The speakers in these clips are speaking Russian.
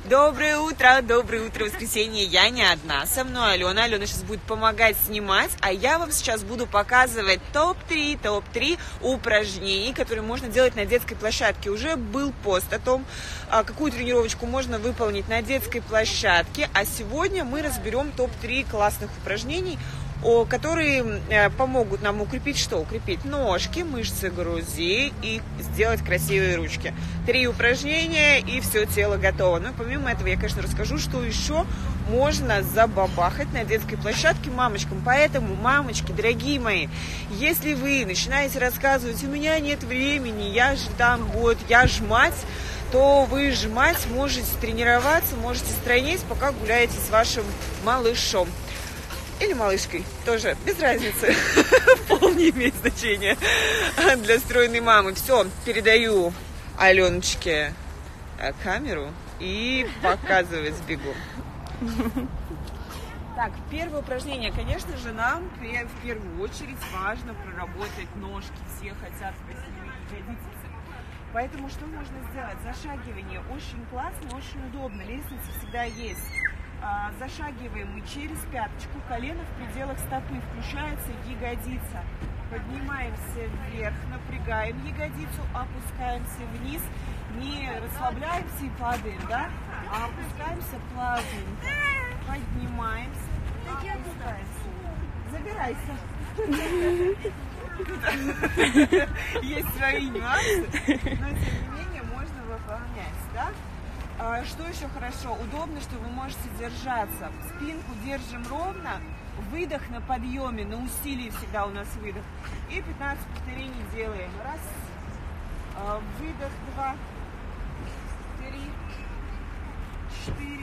Доброе утро, воскресенье. Я не одна, со мной Алена. Алена сейчас будет помогать снимать, а я вам сейчас буду показывать топ-3 упражнений, которые можно делать на детской площадке. Уже был пост о том, какую тренировочку можно выполнить на детской площадке, а сегодня мы разберем топ-3 классных упражнений, которые помогут нам укрепить что? Укрепить ножки, мышцы груди и сделать красивые ручки. 3 упражнения и все тело готово. Но помимо этого я, конечно, расскажу, что еще можно забабахать на детской площадке мамочкам. Поэтому, мамочки, дорогие мои, если вы начинаете рассказывать, у меня нет времени, я же мать, то вы же мать, можете тренироваться, можете стройнеть, пока гуляете с вашим малышом. Или малышкой, тоже без разницы, вполне имеет значение для стройной мамы. Все, передаю Аленочке камеру и показывать бегу. Так, первое упражнение, конечно же, нам в первую очередь важно проработать ножки. Все хотят красивые ягодицы. Поэтому что можно сделать? Зашагивание очень классно, очень удобно. Лестница всегда есть. Зашагиваем мы через пяточку, колено в пределах стопы, включается ягодица. Поднимаемся вверх, напрягаем ягодицу, опускаемся вниз. Не расслабляемся и падаем, да? А опускаемся плавненько. Поднимаемся, опускаемся. Забирайся. Есть свои нюансы, но тем не менее можно выполнять, да? Что еще хорошо? Удобно, что вы можете держаться. Спинку держим ровно, выдох на подъеме, на усилии всегда у нас выдох. И 15 повторений делаем. Раз, выдох, 2, 3, 4,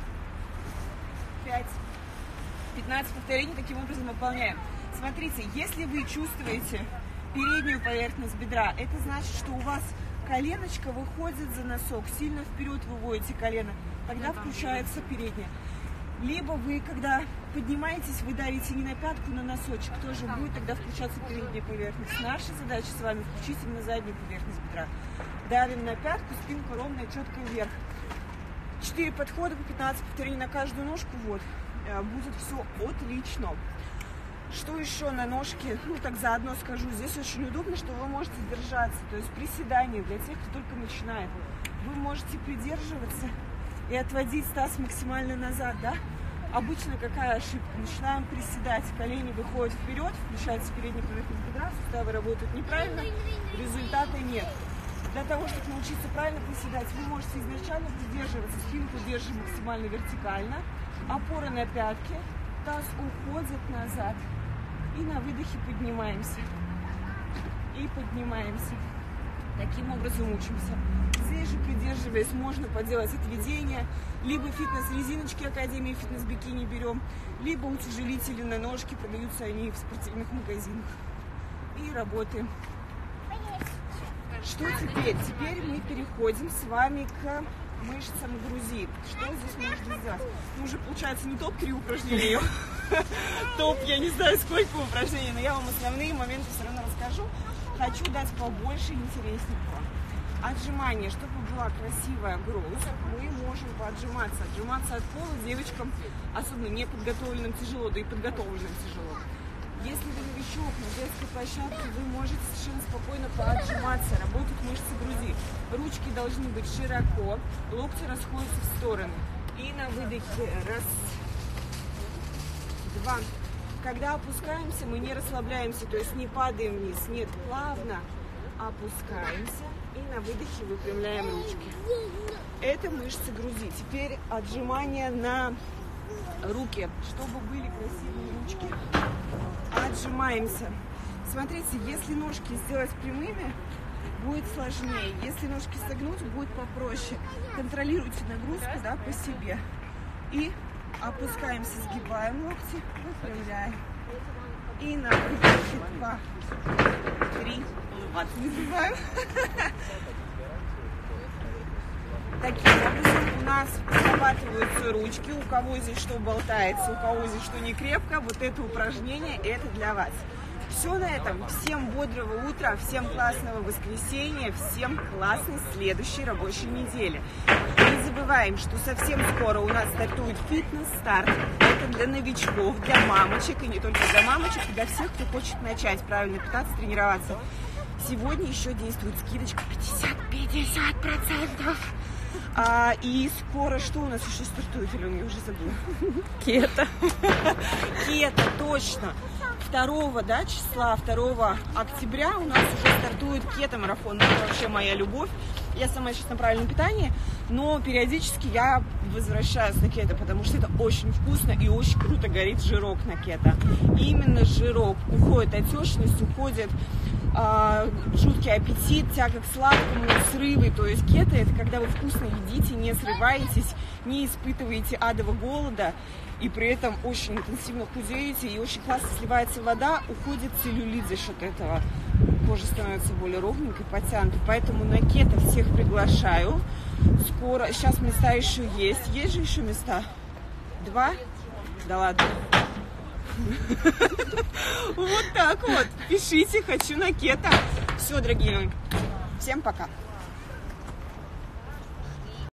5. 15 повторений таким образом выполняем. Смотрите, если вы чувствуете переднюю поверхность бедра, это значит, что у вас коленочка выходит за носок, сильно вперед выводите колено, тогда включается передняя. Либо вы, когда поднимаетесь, вы давите не на пятку, на носочек, тоже будет тогда включаться передняя поверхность. Наша задача с вами включить именно заднюю поверхность бедра. Давим на пятку, спинка ровная, четко вверх. 4 подхода по 15 повторений на каждую ножку, вот. Будет все отлично. Что еще на ножке? Так заодно скажу. Здесь очень удобно, что вы можете держаться. То есть приседания для тех, кто только начинает. Вы можете придерживаться и отводить таз максимально назад, да? Обычно какая ошибка? Начинаем приседать, колени выходят вперед, включается передняя поверхность бедра, суставы работают неправильно, результата нет. Для того, чтобы научиться правильно приседать, вы можете изначально придерживаться, спинку держим максимально вертикально, опора на пятки, таз уходит назад. И на выдохе поднимаемся. И поднимаемся. Таким образом учимся. Здесь же, придерживаясь, можно поделать отведение. Либо фитнес-резиночки Академии фитнес-бикини берем, либо утяжелители на ножки, продаются они в спортивных магазинах. И работаем. Что теперь? Теперь мы переходим с вами к мышцам груди. Что здесь можно сделать? Уже получается не топ-3 упражнения, топ, я не знаю сколько упражнений, но я вам основные моменты все равно расскажу. Хочу дать побольше интересненького. Отжимания, чтобы была красивая грудь, мы можем поотжиматься. Отжиматься от пола девочкам, особенно неподготовленным, тяжело, да и подготовленным тяжело. Если вы новичок на детской площадке, вы можете совершенно спокойно поотжиматься, работают мышцы груди. Ручки должны быть широко, локти расходятся в стороны. И на выдохе раз, 2. Когда опускаемся, мы не расслабляемся, то есть не падаем вниз, нет, плавно опускаемся и на выдохе выпрямляем ручки. Это мышцы груди. Теперь отжимания на руки, чтобы были красивые ручки. Отжимаемся. Смотрите, если ножки сделать прямыми, будет сложнее. Если ножки согнуть, будет попроще. Контролируйте нагрузку, да, по себе. И опускаемся, сгибаем локти, выпрямляем. И на выдохе 2, 3, улыбаться не забываем. Таким образом у нас срабатываются ручки, у кого здесь что болтается, у кого здесь что не крепко. Вот это упражнение, это для вас. Все на этом. Всем бодрого утра, всем классного воскресенья, всем классной следующей рабочей недели. Не забывайте. забываем, что совсем скоро у нас стартует фитнес-старт. Это для новичков, для мамочек, и не только для мамочек, и для всех, кто хочет начать правильно питаться, тренироваться. Сегодня еще действует скидочка 50%. И скоро что у нас еще стартует, Алена, я уже забыла. Кето. Кето, точно. 2 числа, 2 октября у нас уже стартует кето-марафон. Это вообще моя любовь. Я сама сейчас на правильном питании, но периодически я возвращаюсь на кето, потому что это очень вкусно и очень круто горит жирок на кето. Именно жирок. Уходит отечность, уходит жуткий аппетит, тяга к сладкому, срывы. То есть кето — это когда вы вкусно едите, не срываетесь, не испытываете адового голода, и при этом очень интенсивно худеете, и очень классно сливается вода, уходит целлюлит за счет этого. Кожа становится более ровненькой, подтянутой. Поэтому на кето всех приглашаю. Скоро. Сейчас места еще есть. Есть же еще места? 2? Да ладно. Вот так вот. Пишите, хочу на кето. Все, дорогие мои. Всем пока.